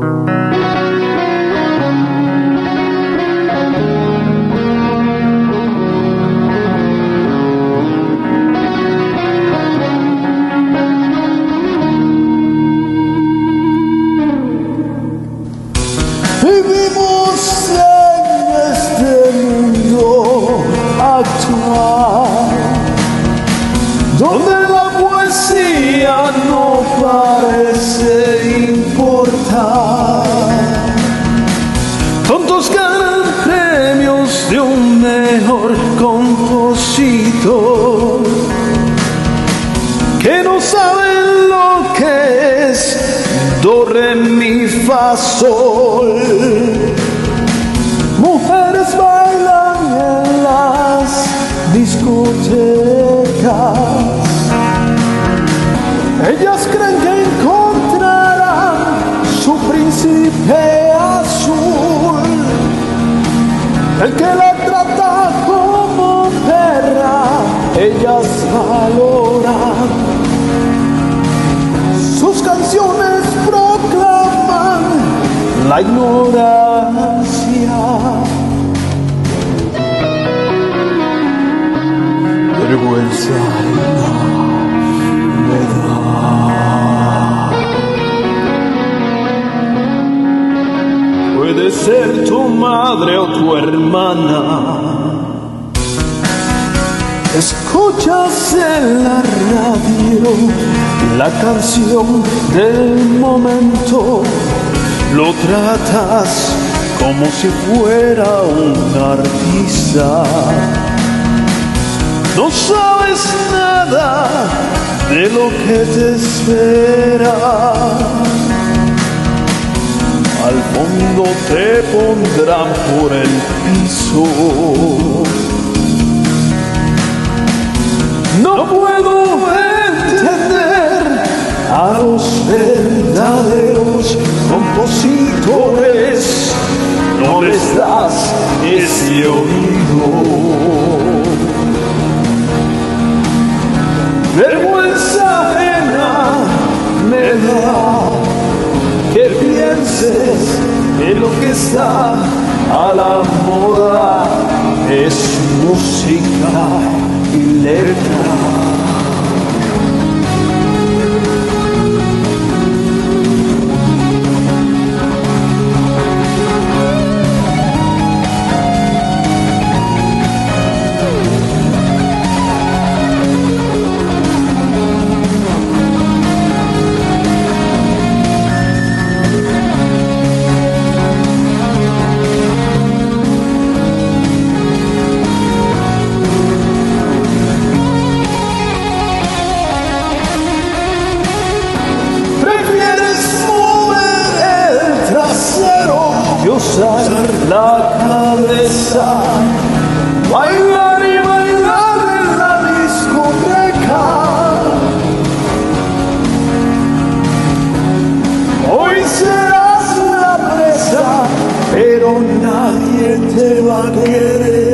Vivimos en este mundo actual, donde la poesía no parece importar. Tontos ganan premios de un mejor compositor, que no saben lo que es do, re, mi, fa, sol. Mujeres bailan en las discotecas, ellas creen que encontrarán su príncipe azul, el que la trata como perra, ellas valoran. Sus canciones proclaman la ignorancia. Vergüenza me da. Puede ser tu madre o tu hermana. Escuchas en la radio la canción del momento, lo tratas como si fuera un artista. No sabes nada de lo que te espera. Al fondo te pondrán por el piso. No puedo entender a los verdaderos compositores. No les das ese oído. Vergüenza ajena me da que pienses que lo que está a la moda es música y letra. Usar la cabeza, bailar y bailar en la discoteca. Hoy serás la presa, pero nadie te va a querer.